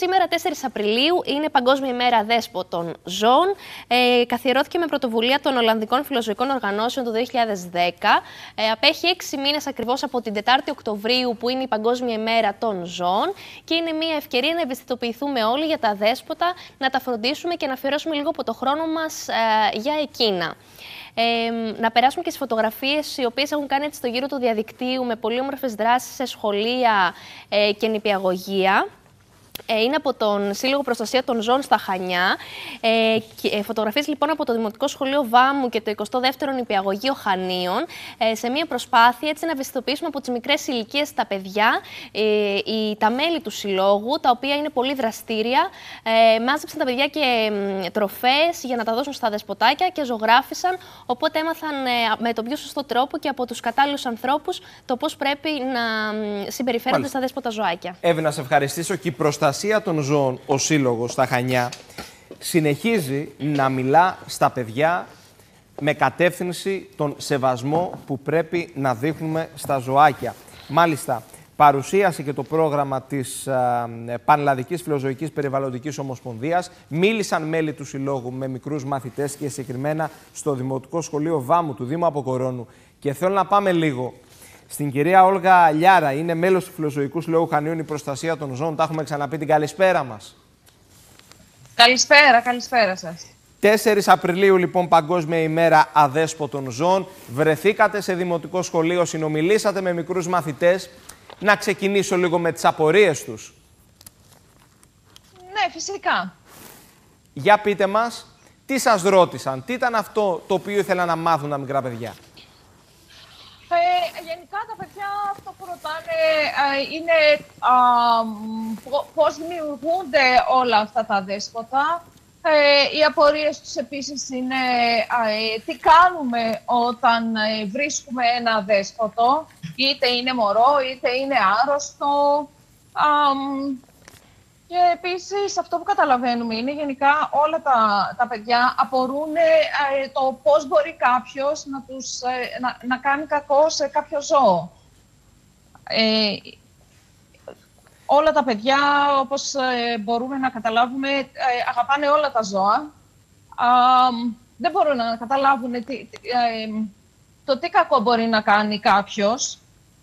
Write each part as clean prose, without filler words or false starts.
Σήμερα, 4 Απριλίου, είναι Παγκόσμια ημέρα Αδέσποτων Ζώων. Καθιερώθηκε με πρωτοβουλία των Ολλανδικών Φιλοζωικών Οργανώσεων το 2010. Απέχει 6 μήνες ακριβώς από την 4η Οκτωβρίου, που είναι η Παγκόσμια ημέρα των ζώων. Και είναι μια ευκαιρία να ευαισθητοποιηθούμε όλοι για τα αδέσποτα, να τα φροντίσουμε και να αφιερώσουμε λίγο από το χρόνο μας για εκείνα. Να περάσουμε και στις φωτογραφίες οι οποίες έχουν κάνει στο γύρο του διαδικτύου με πολύ όμορφες δράσεις σε σχολεία και νηπιαγωγεία. Είναι από τον Σύλλογο Προστασία των Ζώων στα Χανιά. Φωτογραφίες λοιπόν από το Δημοτικό Σχολείο Βάμου και το 22ο Νηπιαγωγείο Χανίων, σε μια προσπάθεια έτσι να ευαισθητοποιήσουμε από τις μικρές ηλικίες τα παιδιά, τα μέλη του συλλόγου, τα οποία είναι πολύ δραστήρια. Μάζεψαν τα παιδιά και τροφές για να τα δώσουν στα δεσποτάκια και ζωγράφισαν. Οπότε έμαθαν με τον πιο σωστό τρόπο και από τους κατάλληλους ανθρώπους το πώς πρέπει να συμπεριφέρονται στα δέσποτα ζωάκια. Εύη, να σε ευχαριστήσω. Και η προστασία των ζώων, ο Σύλλογος στα Χανιά, συνεχίζει να μιλά στα παιδιά με κατεύθυνση τον σεβασμό που πρέπει να δείχνουμε στα ζωάκια. Μάλιστα, παρουσίασε και το πρόγραμμα της Πανελλαδικής Φιλοζωικής Περιβαλλοντικής Ομοσπονδίας. Μίλησαν μέλη του Συλλόγου με μικρούς μαθητές και συγκεκριμένα στο Δημοτικό Σχολείο Βάμου του Δήμου Αποκορώνου. Και θέλω να πάμε λίγο στην κυρία Όλγα Λιάρα, είναι μέλος του Φιλοζωικού Συλλόγου Χανίων, η προστασία των ζώων. Τα έχουμε ξαναπεί, την καλησπέρα μας. Καλησπέρα σας. 4 Απριλίου, λοιπόν, Παγκόσμια ημέρα Αδέσποτων Ζώων. Βρεθήκατε σε δημοτικό σχολείο, συνομιλήσατε με μικρούς μαθητές. Να ξεκινήσω λίγο με τις απορίες τους. Ναι, φυσικά. Για πείτε μας, τι σας ρώτησαν, τι ήταν αυτό το οποίο ήθελαν να μάθουν τα μικρά παιδιά. Γενικά τα παιδιά αυτό που ρωτάνε είναι πώς δημιουργούνται όλα αυτά τα δέσποτα. Οι απορίες τους επίσης είναι τι κάνουμε όταν βρίσκουμε ένα δέσποτο, είτε είναι μωρό, είτε είναι άρρωστο. Και επίσης αυτό που καταλαβαίνουμε είναι γενικά όλα τα παιδιά απορούν το πώς μπορεί κάποιος να κάνει κακό σε κάποιο ζώο. Όλα τα παιδιά, όπως μπορούμε να καταλάβουμε, αγαπάνε όλα τα ζώα. Δεν μπορούν να καταλάβουν το τι κακό μπορεί να κάνει κάποιος.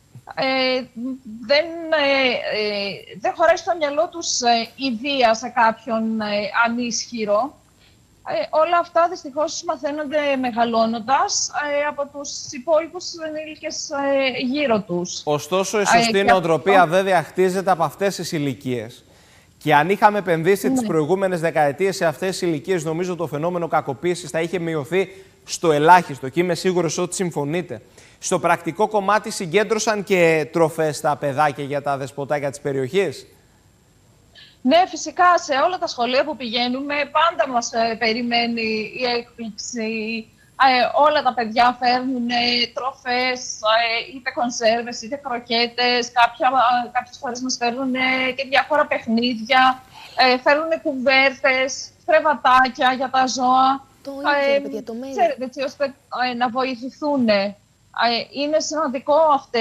Δεν χωράει στο μυαλό τους η βία σε κάποιον ανίσχυρο. Όλα αυτά δυστυχώς μαθαίνονται μεγαλώνοντας από τους υπόλοιπους ενήλικες γύρω τους. Ωστόσο, η σωστή νοοτροπία βέβαια χτίζεται από αυτές τις ηλικίες. Και αν είχαμε επενδύσει τις προηγούμενες δεκαετίες σε αυτές τις ηλικίες, νομίζω το φαινόμενο κακοποίησης θα είχε μειωθεί στο ελάχιστο. Και είμαι σίγουρος ότι συμφωνείτε. Στο πρακτικό κομμάτι συγκέντρωσαν και τροφές στα παιδάκια για τα δεσποτάκια της περιοχής. Ναι, φυσικά σε όλα τα σχολεία που πηγαίνουμε πάντα μας περιμένει η έκπληξη. Όλα τα παιδιά φέρνουν τροφές, είτε κονσέρβες, είτε κροκέτες. Κάποιες φορές μας φέρνουν και διάφορα παιχνίδια. Φέρνουν κουβέρτες, κρεβατάκια για τα ζώα. Ξέρετε, έτσι ώστε να βοηθηθούν. Είναι σημαντικό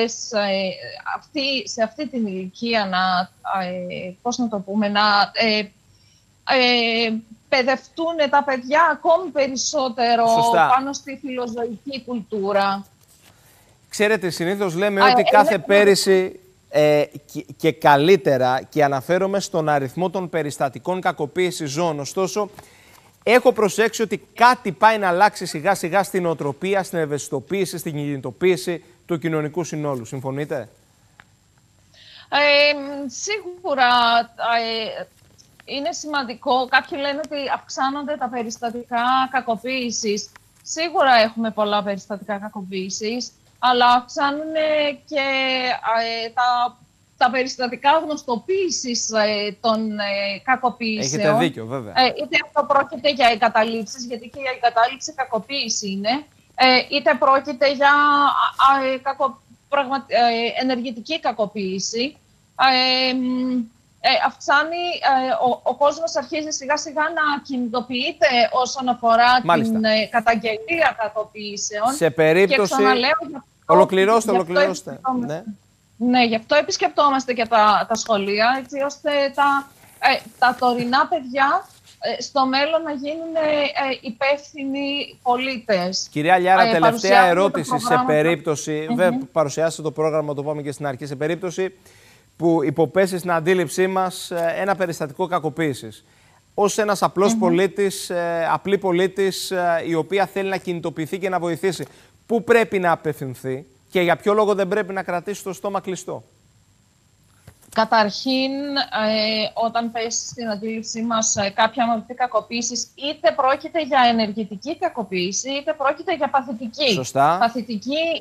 σε αυτή την ηλικία να παιδευτούν τα παιδιά ακόμη περισσότερο πάνω στη φιλοζωική κουλτούρα. Ξέρετε, συνήθως λέμε ότι κάθε πέρυσι και καλύτερα, και αναφέρομαι στον αριθμό των περιστατικών κακοποίησης ζώων. Ωστόσο, έχω προσέξει ότι κάτι πάει να αλλάξει σιγά σιγά στην νοοτροπία, στην ευαισθητοποίηση, στην κινητοποίηση του κοινωνικού συνόλου. Συμφωνείτε? Σίγουρα είναι σημαντικό. Κάποιοι λένε ότι αυξάνονται τα περιστατικά κακοποίησης. Σίγουρα έχουμε πολλά περιστατικά κακοποίησης, αλλά αυξάνουν και τα περιστατικά γνωστοποίησης των κακοποίησεων. Έχετε δίκιο, βέβαια. Είτε αυτό πρόκειται για εγκαταλείψεις, γιατί και η εγκατάλειψη κακοποίηση είναι, είτε πρόκειται για ενεργητική κακοποίηση. Ο κόσμος αρχίζει σιγά σιγά να κινητοποιείται όσον αφορά την καταγγελία κακοποίησεων. Σε περίπτωση... Και ξαναλέω, Ολοκληρώστε. Ναι, γι' αυτό επισκεπτόμαστε και τα σχολεία, έτσι ώστε τα τωρινά παιδιά στο μέλλον να γίνουν υπεύθυνοι πολίτες. Κυρία Λιάρα, τελευταία ερώτηση σε περίπτωση, βέβαια παρουσιάσετε το πρόγραμμα, το είπαμε και στην αρχή, σε περίπτωση που υποπέσει στην αντίληψή μας ένα περιστατικό κακοποίησης. Ως ένας απλός πολίτης, απλή πολίτης, η οποία θέλει να κινητοποιηθεί και να βοηθήσει, πού πρέπει να απευθυνθεί και για ποιο λόγο δεν πρέπει να κρατήσει το στόμα κλειστό? Καταρχήν, όταν πέσει στην αντίληψή μας κάποια μορφή κακοποίησης, είτε πρόκειται για ενεργητική κακοποίηση, είτε πρόκειται για παθητική. Σωστά. Παθητική,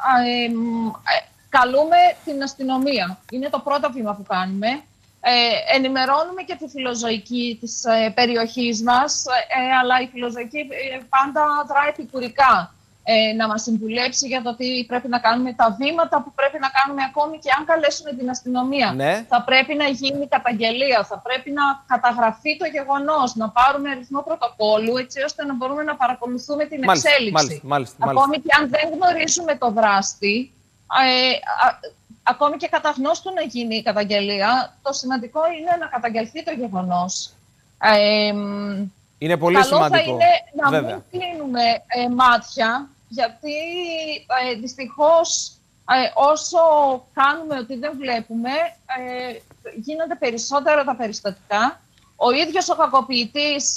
καλούμε την αστυνομία. Είναι το πρώτο βήμα που κάνουμε. Ενημερώνουμε και τη φιλοζωική της περιοχής μας, αλλά η φιλοζωική πάντα δράει επικουρικά. Να μας συμβουλέψει για το τι πρέπει να κάνουμε, τα βήματα που πρέπει να κάνουμε, ακόμη και αν καλέσουμε την αστυνομία. Ναι. Θα πρέπει να γίνει καταγγελία, θα πρέπει να καταγραφεί το γεγονός, να πάρουμε αριθμό πρωτοκόλλου, έτσι ώστε να μπορούμε να παρακολουθούμε την εξέλιξη. Ακόμη και αν δεν γνωρίζουμε το δράστη, ακόμη και κατά γνώστου να γίνει η καταγγελία, το σημαντικό είναι να καταγγελθεί το γεγονός. Είναι πολύ σημαντικό. Καλό θα είναι να μην κλείνουμε μάτια, γιατί δυστυχώς όσο κάνουμε ότι δεν βλέπουμε, γίνονται περισσότερα τα περιστατικά. Ο ίδιος ο κακοποιητής,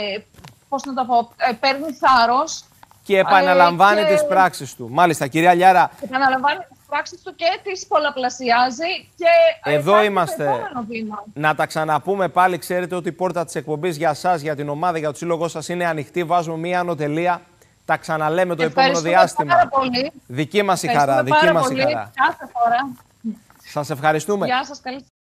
παίρνει θάρρος. Και επαναλαμβάνει τις πράξεις του. Μάλιστα, κυρία Λιάρα. Επαναλαμβάνει τις πράξεις του και τις πολλαπλασιάζει και εδώ είμαστε. Να τα ξαναπούμε πάλι. Ξέρετε ότι η πόρτα της εκπομπής για σας, για την ομάδα, για το σύλλογό σας είναι ανοιχτή. Βάζουμε μία ανωτελεία. Τα ξαναλέμε το επόμενο διάστημα. Δική μας η χαρά. Δική μας η χαρά. Κάθε φορά. Σας ευχαριστούμε. Γεια σας, καλή